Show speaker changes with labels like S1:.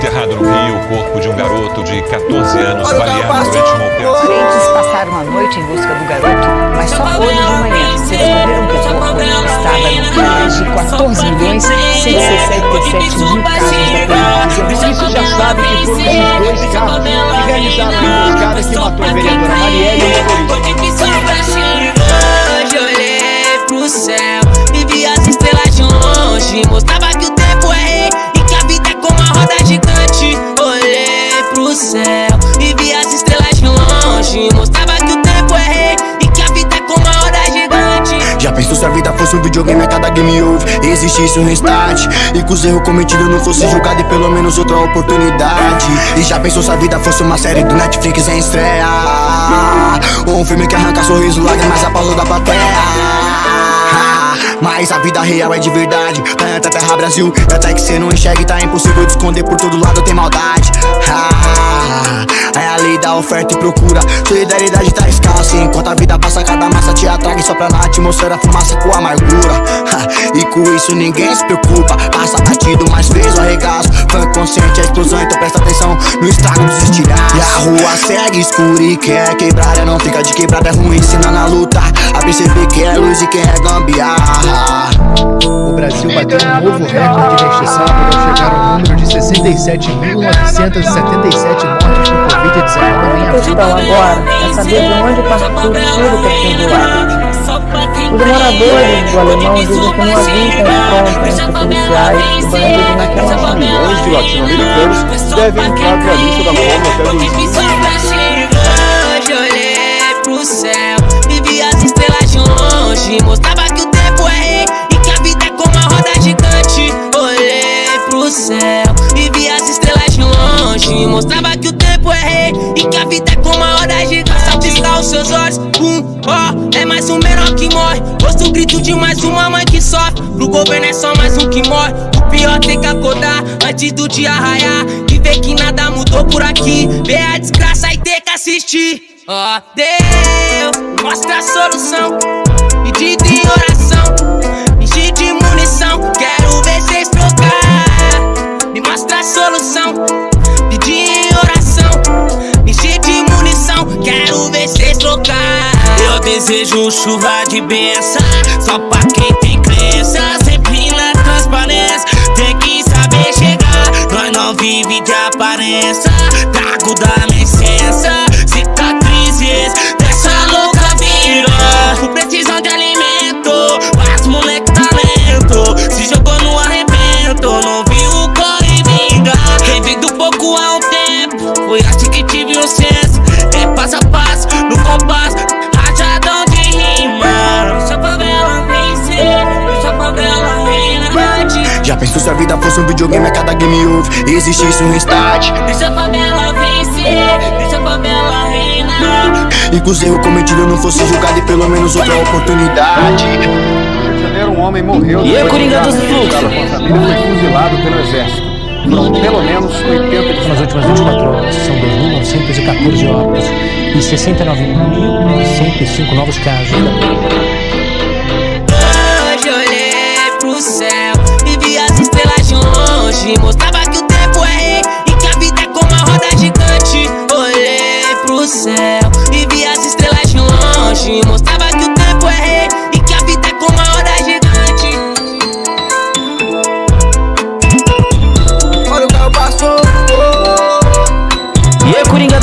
S1: enterrado no Rio o corpo de um garoto de 14 anos baleado durante uma operação.
S2: Agentes passaram a noite em busca do garoto, mas só hoje de manhã se descobriram que o corpo estava no mais de 14.167.000 casos da Covid.
S3: A polícia já sabe que foram esses dois carros que realizaram a emboscada que matou a vereadora Marielle e o motorista.
S4: Hoje olhei pro céu e vi as estrelas de longe. Mostrava que o tempo é rei e que a vida é como uma roda gigante. Olhei pro céu e vi as estrelas de longe. Mostrava que o tempo é rei e que a vida é como uma roda gigante.
S5: Já pensou se a vida fosse um videogame a cada game over existisse um restart e que os erros cometidos não fosse julgado e pelo menos outra oportunidade. E já pensou se a vida fosse uma série do Netflix em estreia, ou um filme que arranca sorriso, lágrimas, aplauso da plateia. Mas a vida real é de verdade. Planeta Terra, Brasil, e até que cê não enxergue, tá impossível de esconder, por todo lado tem maldade. É a lei da oferta e procura. Solidariedade tá escassa, enquanto a vida passa, cada massa te atraga e sopra na atmosfera fumaça com amargura. E com isso ninguém se preocupa, passa batido, mas fez o arregaço. Fã consciente, a explosão, então presta atenção no estrago dos estilhaços. E a rua segue escura e quem é quebrada não fica de quebrada, é ruim, ensina na luta a perceber quem é luz e quem é gambiarra.
S3: O Brasil bateu um novo recorde neste sábado ao chegar ao número de 67.977 mortes por Covid-19 em
S2: A questão agora é saber de onde partiu o tiro que atingiu o Acre. Os moradores do Alemão dizem que não havia confronto entre policiais e bandidos naquela zona.
S6: Milhões de latino-americanos devem entrar para a lista da fome até 2020.
S4: Hoje olhei pro céu e vi as estrelas de longe. Mostrava que o tempo é rei e que a vida é como uma roda gigante. Olhei pro céu e vi as estrelas de longe. Mostrava que o tempo é rei e que a vida é como uma roda gigante. Só piscar os seus olhos, é mais um menor que morre. Ouço o grito de mais uma mãe que sofre. Pro governo é só mais um que morre. O pior tem que acordar antes do dia raiar e ver que nada mudou por aqui. Ver a desgraça e ter que assistir. Deus, mostra a solução. Pedido em oração, enchi de munição. Quero ver cês trocar. Me mostra a solução. Pedi em oração, enchi de munição. Quero ver cês trocar. Eu desejo chuva de bênção só pra quem tem crença. Sempre na transparência, tem que saber chegar. Nós não vive de aparência. Trago da minha essência, cicatrizes dessa louca vida. Com precisão de alimento, faz moleque talento. Se jogou no arrebento, não viu o corre vinga. Quem vem do pouco há um tempo, foi assim que tive o senso. É passo a passo, no compasso, rajadão de rima. Deixa a favela vencer, deixa a favela reinar.
S5: Já pensou se a vida fosse um videogame a cada game over existisse um restart?
S4: Deixa a favela vencer, deixa a favela reinar.
S5: E que os erros cometidos não fosse julgado e pelo menos outra oportunidade.
S6: No Rio de Janeiro, um homem morreu
S2: E a
S6: depois
S2: Coringa
S6: de
S2: dos
S6: um carro
S2: Fluxos?
S6: com a família foi fuzilado pelo exército. Foram pelo menos 80 de
S3: Nas últimas 24 horas, são 2.914 óbitos e 69.905 novos casos.
S4: Hoje olhei pro céu e vi as estrelas de longe. Mostrava que o tempo é rei e que a vida é como uma roda gigante. Olhei pro céu e vi as estrelas de longe. Mostrava que o tempo é rei e que a vida é como uma roda gigante.
S2: E a Coringa